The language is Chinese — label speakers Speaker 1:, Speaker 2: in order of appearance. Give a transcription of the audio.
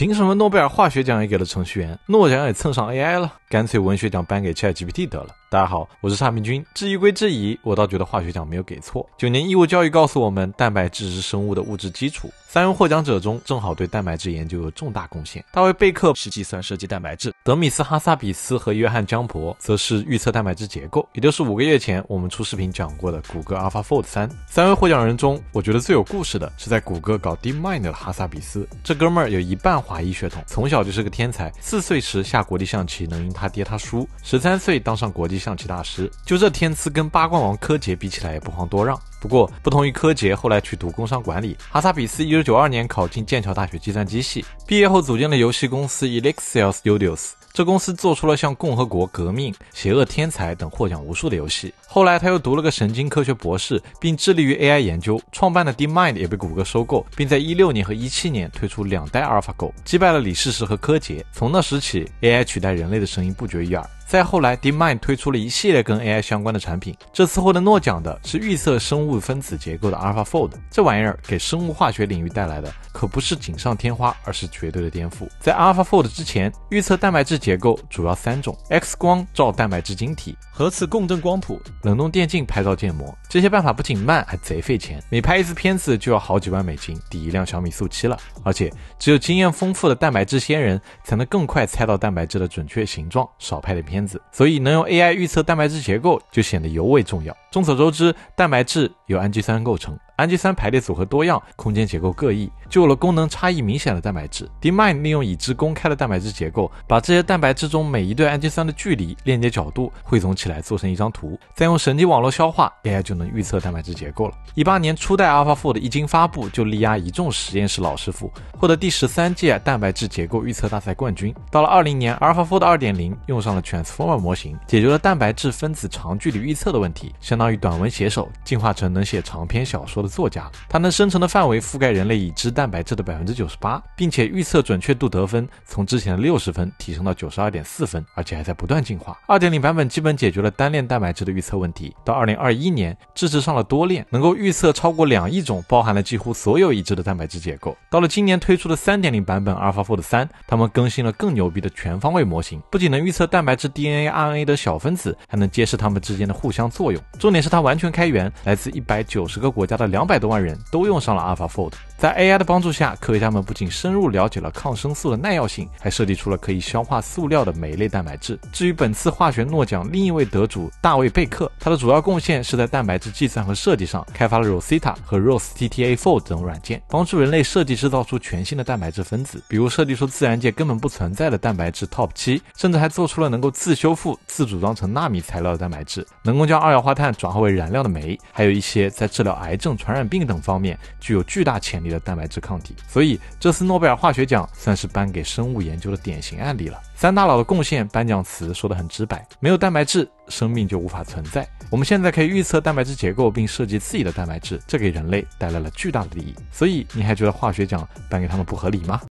Speaker 1: 凭什么诺贝尔化学奖也给了程序员，诺奖也蹭上 AI 了？干脆文学奖颁给 ChatGPT 得了。大家好，我是差评君。质疑归质疑，我倒觉得化学奖没有给错。9年义务教育告诉我们，蛋白质是生物的物质基础。3位获奖者中，正好对蛋白质研究有重大贡献。大卫贝克是计算设计蛋白质，德米斯哈萨比斯和约翰江伯则是预测蛋白质结构，也就是5个月前我们出视频讲过的谷歌 AlphaFold 3。3位获奖人中，我觉得最有故事的是在谷歌搞 DeepMind 的哈萨比斯。这哥们儿有一半华裔血统，从小就是个天才，4岁时下国际象棋能赢他爹他叔，13岁当上国际象棋大师。就这天资跟八冠王柯洁比起来也不遑多让。不过不同于柯洁后来去读工商管理，哈萨比斯1992年考进剑桥大学计算机系，毕业后组建了游戏公司 Elixir Studios。这公司做出了像共和国、革命、邪恶天才等获奖无数的游戏。后来他又读了个神经科学博士，并致力于 AI 研究，创办的 DeepMind 也被谷歌收购，并在16年和17年推出2代 AlphaGo， 击败了李世石和柯洁。从那时起， AI 取代人类的声音不绝于耳。再后来 DeepMind 推出了一系列跟 AI 相关的产品，这次获得诺奖的是预测生物分子结构的 AlphaFold。 这玩意儿给生物化学领域带来的可不是锦上添花，而是绝对的颠覆。在 AlphaFold 之前，预测蛋白质结构主要3种： X 光照蛋白质晶体、
Speaker 2: 核磁共振光谱、
Speaker 1: 冷冻电镜拍照建模。这些办法不仅慢，还贼费钱，每拍一次片子就要好几万美金，抵一辆小米速7了。而且只有经验丰富的蛋白质仙人才能更快猜到蛋白质的准确形状，少拍点片子。所以能用 AI 预测蛋白质结构就显得尤为重要。众所周知，蛋白质由氨基酸构成，氨基酸排列组合多样，空间结构各异，就有了功能差异明显的蛋白质。DeepMind 利用已知公开的蛋白质结构，把这些蛋白质中每一对氨基酸的距离、链接角度汇总起来做成一张图，再用神经网络消化， AI 就能预测蛋白质结构了。18年初代 AlphaFold 一经发布，就力压一众实验室老师傅，获得第13届蛋白质结构预测大赛冠军。到了20年 AlphaFold 2.0 用上了 Transformer 模型，解决了蛋白质分子长距离预测的问题，相当于短文写手进化成能写长篇小说的作家。它能生成的范围覆盖人类已知蛋白质的 98%， 并且预测准确度得分从之前的60分提升到 92.4 分，而且还在不断进化。 2.0 版本基本解决了单链蛋白质的预测问题，到2021年支持上了多链，能够预测超过2亿种，包含了几乎所有已知的蛋白质结构。到了今年推出的 3.0 版本 AlphaFold 3，他们更新了更牛逼的全方位模型，不仅能预测蛋白质 DNA、RNA 的小分子，还能揭示它们之间的互相作用。重点是它完全开源，来自190个国家的200多万人都用上了 AlphaFold。 在 AI 的帮助下，科学家们不仅深入了解了抗生素的耐药性，还设计出了可以消化塑料的酶类蛋白质。至于本次化学诺奖另一位得主大卫贝克，他的主要贡献是在蛋白质计算和设计上开发了 Rosetta 和 RosTTAFold 等软件，帮助人类设计制造出全新的蛋白质分子，比如设计出自然界根本不存在的蛋白质 Top7， 甚至还做出了能够自修复、自组装成纳米材料的蛋白质，能够将二氧化碳转化为燃料的酶，还有一些在治疗癌症、传染病等方面具有巨大潜力的蛋白质抗体。所以这次诺贝尔化学奖算是颁给生物研究的典型案例了。3大佬的贡献颁奖词说得很直白，没有蛋白质，生命就无法存在。我们现在可以预测蛋白质结构并设计自己的蛋白质，这给人类带来了巨大的利益。所以你还觉得化学奖颁给他们不合理吗？